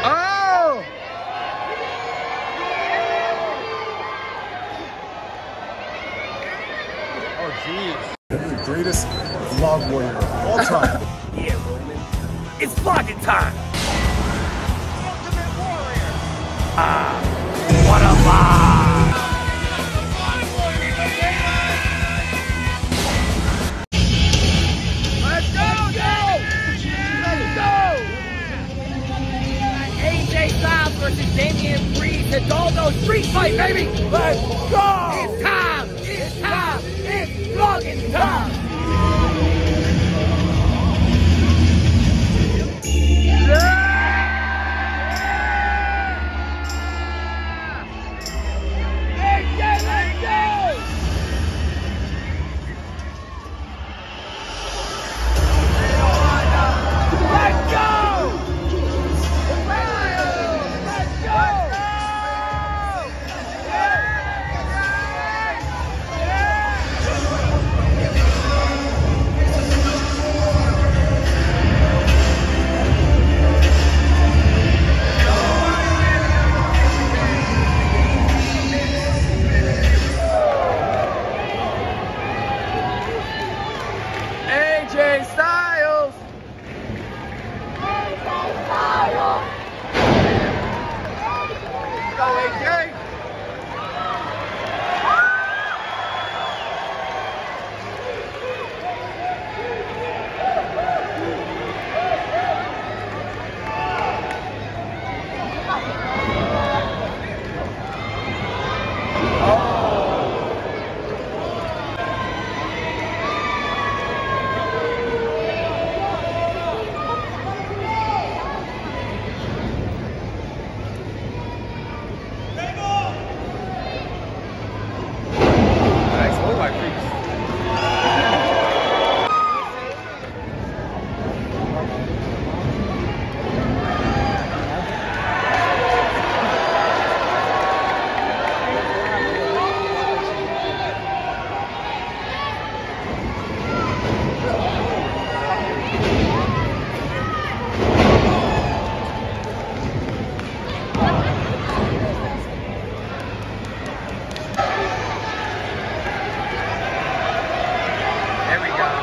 Oh! Oh, jeez. The greatest vlog warrior of all time. Yeah, Roman. It's vlogging time! Ultimate Warrior! Ah, what a vlog! Let's go! AJ Styles versus Damian Priest. Hidalgo street fight, baby! Let's go! It's time! It's time! It's vlogging time! AJ Styles! Go AJ! Nice move by Priest. There we go.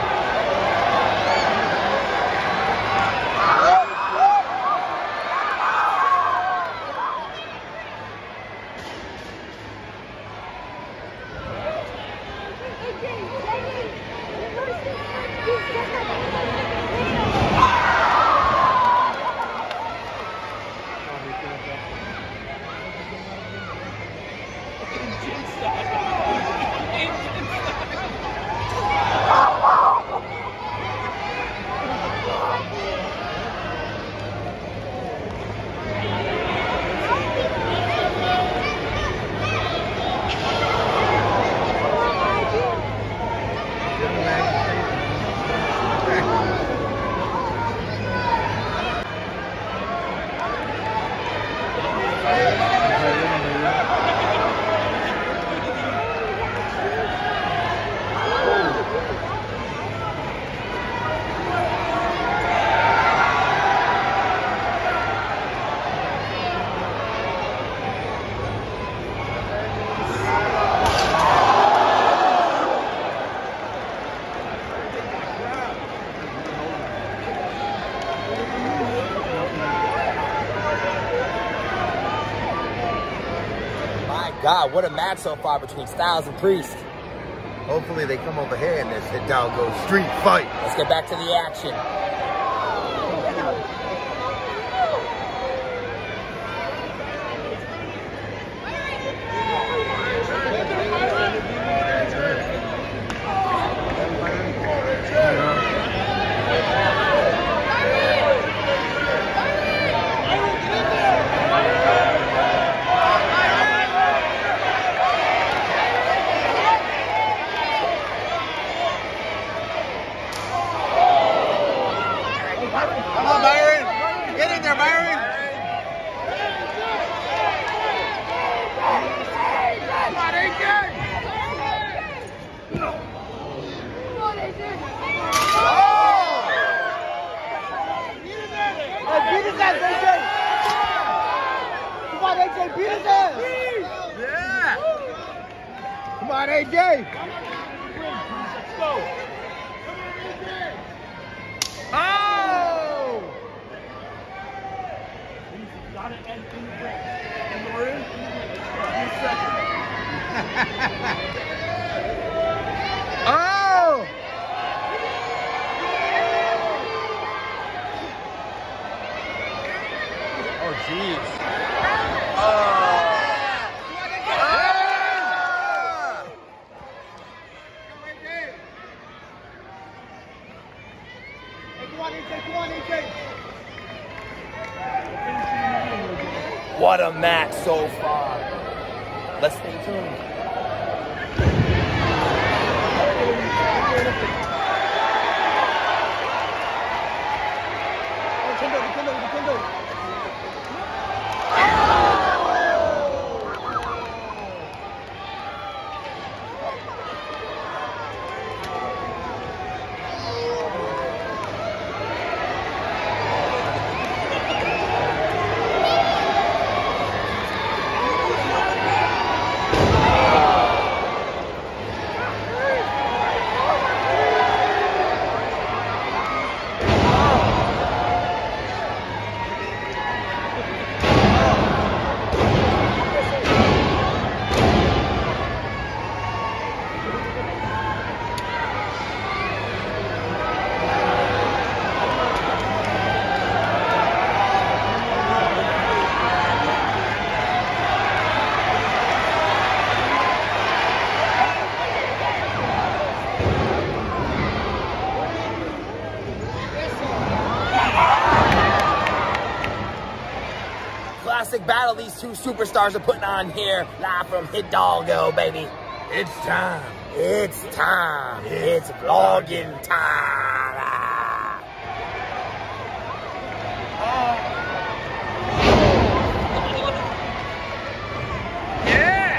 God, what a match so far between Styles and Priest. Hopefully they come over here in this Hidalgo street fight. Let's get back to the action. Come on, Byron! Get in there, Byron! Come on, AJ! Oh! Beat his ass, AJ! AJ, beat his ass. Yeah. Come on, AJ. Let's go. Oh! Got it in the ring. In the ring. In second. Oh! Oh, jeez. What a match so far. Let's stay tuned. Classic battle these two superstars are putting on here, live from Hidalgo, baby. It's time. It's time. It's vlogging time. Yeah.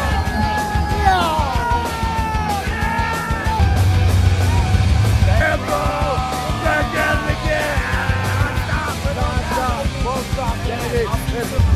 Back at it again. Non-stop. Won't stop, baby.